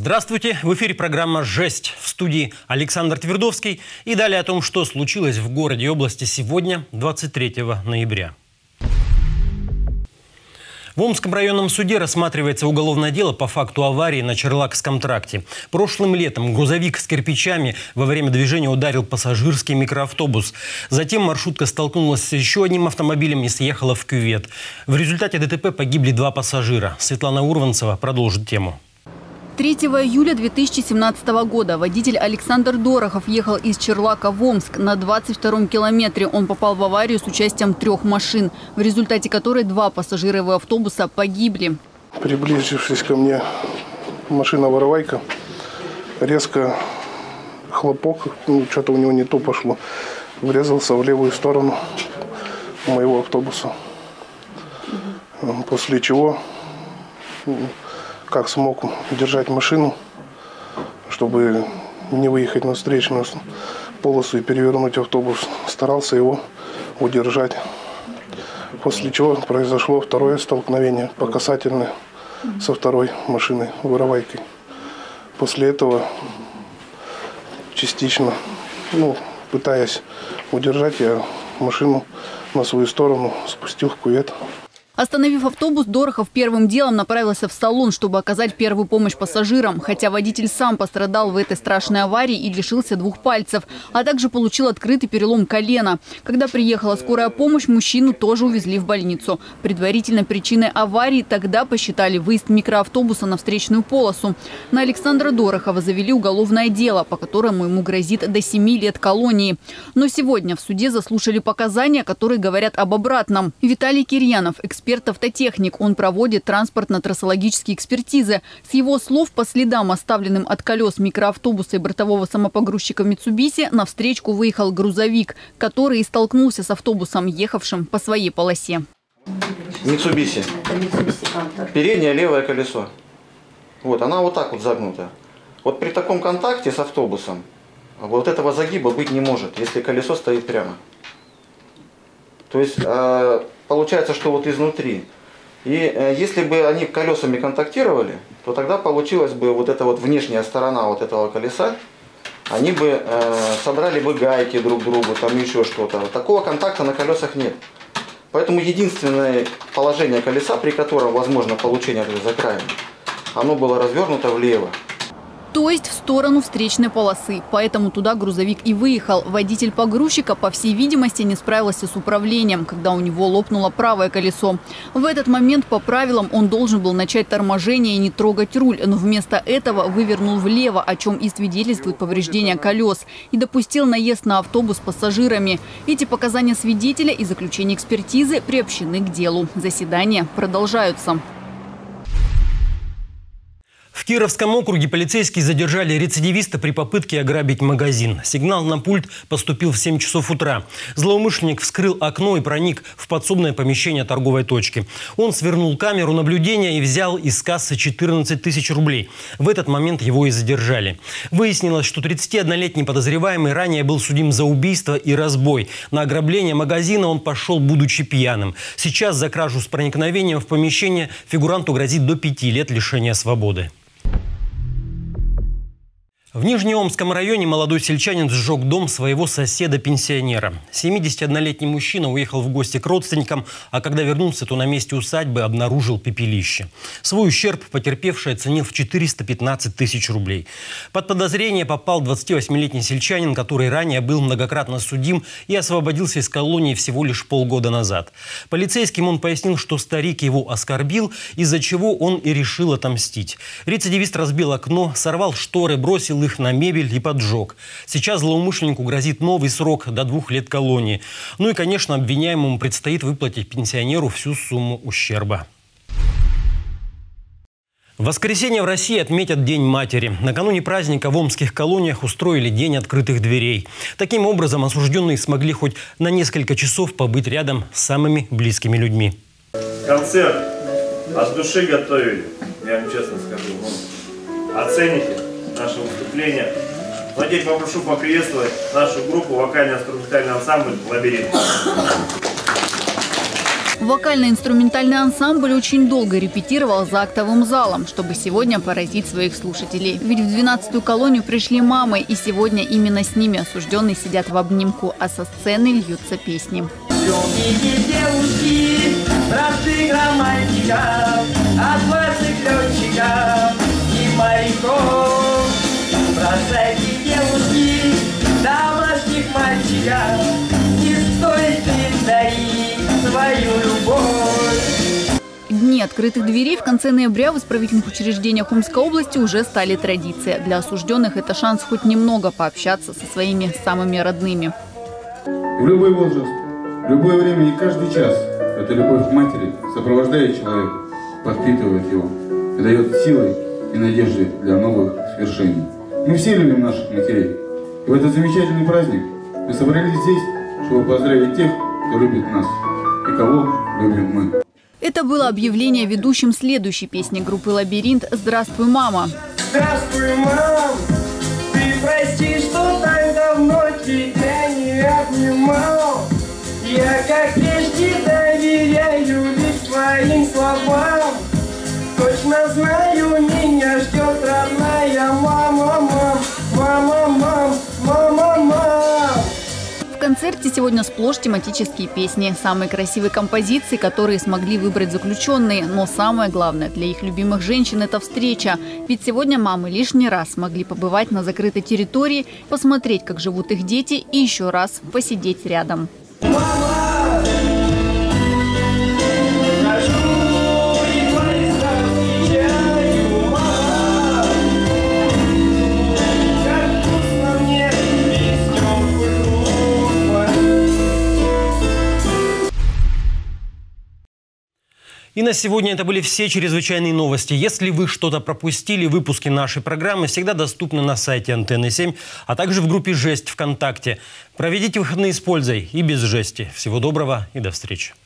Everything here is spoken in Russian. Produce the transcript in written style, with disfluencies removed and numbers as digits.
Здравствуйте! В эфире программа «Жесть». В студии Александр Твердовский. И далее о том, что случилось в городе и области сегодня, 23 ноября. В Омском районном суде рассматривается уголовное дело по факту аварии на Черлакском тракте. Прошлым летом грузовик с кирпичами во время движения ударил пассажирский микроавтобус. Затем маршрутка столкнулась с еще одним автомобилем и съехала в кювет. В результате ДТП погибли 2 пассажира. Светлана Урванцева продолжит тему. 3 июля 2017 года водитель Александр Дорохов ехал из Черлака в Омск. На 22-м километре он попал в аварию с участием 3 машин, в результате которой 2 пассажира его автобуса погибли. Приблизившись ко мне, машина-воровайка, резко хлопок, что-то у него не то пошло, врезался в левую сторону моего автобуса. После чего, как смог держать машину, чтобы не выехать на встречную полосу и перевернуть автобус, старался его удержать. После чего произошло второе столкновение по касательной со 2-й машиной воровайкой. После этого частично, пытаясь удержать, я машину на свою сторону спустил в кювет. Остановив автобус, Дорохов первым делом направился в салон, чтобы оказать первую помощь пассажирам. Хотя водитель сам пострадал в этой страшной аварии и лишился 2 пальцев, а также получил открытый перелом колена. Когда приехала скорая помощь, мужчину тоже увезли в больницу. Предварительной причиной аварии тогда посчитали выезд микроавтобуса на встречную полосу. На Александра Дорохова завели уголовное дело, по которому ему грозит до 7 лет колонии. Но сегодня в суде заслушали показания, которые говорят об обратном. Виталий Кирьянов, эксперт-автотехник. Он проводит транспортно-трассологические экспертизы. С его слов, по следам, оставленным от колес микроавтобуса и бортового самопогрузчика Mitsubishi, на встречку выехал грузовик, который и столкнулся с автобусом, ехавшим по своей полосе. Mitsubishi. Переднее левое колесо. Вот, она вот так вот загнута. Вот при таком контакте с автобусом вот этого загиба быть не может, если колесо стоит прямо. То есть получается, что вот изнутри. И если бы они колесами контактировали, то тогда получилась бы вот эта вот внешняя сторона вот этого колеса. Они бы собрали бы гайки друг другу, там еще что-то. Такого контакта на колесах нет. Поэтому единственное положение колеса, при котором возможно получение этой закраины, оно было развернуто влево. То есть в сторону встречной полосы. Поэтому туда грузовик и выехал. Водитель погрузчика, по всей видимости, не справился с управлением, когда у него лопнуло правое колесо. В этот момент, по правилам, он должен был начать торможение и не трогать руль. Но вместо этого вывернул влево, о чем и свидетельствует повреждение колес. И допустил наезд на автобус с пассажирами. Эти показания свидетеля и заключение экспертизы приобщены к делу. Заседания продолжаются. В Кировском округе полицейские задержали рецидивиста при попытке ограбить магазин. Сигнал на пульт поступил в 7 часов утра. Злоумышленник вскрыл окно и проник в подсобное помещение торговой точки. Он свернул камеру наблюдения и взял из кассы 14 тысяч рублей. В этот момент его и задержали. Выяснилось, что 31-летний подозреваемый ранее был судим за убийство и разбой. На ограбление магазина он пошел, будучи пьяным. Сейчас за кражу с проникновением в помещение фигуранту грозит до 5 лет лишения свободы. В Нижнеомском районе молодой сельчанин сжег дом своего соседа-пенсионера. 71-летний мужчина уехал в гости к родственникам, а когда вернулся, то на месте усадьбы обнаружил пепелище. Свой ущерб потерпевший оценил в 415 тысяч рублей. Под подозрение попал 28-летний сельчанин, который ранее был многократно судим и освободился из колонии всего лишь полгода назад. Полицейским он пояснил, что старик его оскорбил, из-за чего он и решил отомстить. Рецидивист разбил окно, сорвал шторы, бросил их на мебель и поджег. Сейчас злоумышленнику грозит новый срок до 2 лет колонии. Ну и, конечно, обвиняемому предстоит выплатить пенсионеру всю сумму ущерба. В воскресенье в России отметят День матери. Накануне праздника в омских колониях устроили День открытых дверей. Таким образом, осужденные смогли хоть на несколько часов побыть рядом с самыми близкими людьми. Концерт от души готовили, я вам честно скажу. Оцените наше выступление. Но теперь попрошу поприветствовать нашу группу вокально-инструментальный ансамбль «Лабиринт». Вокально-инструментальный ансамбль очень долго репетировал за актовым залом, чтобы сегодня поразить своих слушателей. Ведь в 12-ю колонию пришли мамы, и сегодня именно с ними осужденные сидят в обнимку, а со сцены льются песни. Дни открытых дверей в конце ноября в исправительных учреждениях Омской области уже стали традицией. Для осужденных это шанс хоть немного пообщаться со своими самыми родными. В любой возраст, в любое время и каждый час эта любовь к матери сопровождает человека, подпитывает его, и дает силы и надежды для новых свершений. Мы все любим наших матерей. И в этот замечательный праздник мы собрались здесь, чтобы поздравить тех, кто любит нас и кого любим мы. Это было объявление ведущим следующей песни группы «Лабиринт» «Здравствуй, мама». Здравствуй, мам, ты прости, что так давно тебя не обнимал. Я, как прежде, доверяю лишь твоим словам. Точно знаю, меня ждет родная мама, мам, мама, мам, мама, мам. В концерте сегодня сплошь тематические песни. Самые красивые композиции, которые смогли выбрать заключенные. Но самое главное для их любимых женщин – это встреча. Ведь сегодня мамы лишний раз смогли побывать на закрытой территории, посмотреть, как живут их дети, и еще раз посидеть рядом. И на сегодня это были все чрезвычайные новости. Если вы что-то пропустили, выпуски нашей программы всегда доступны на сайте Антенны 7, а также в группе «Жесть» ВКонтакте. Проведите выходные с пользой и без жести. Всего доброго и до встречи.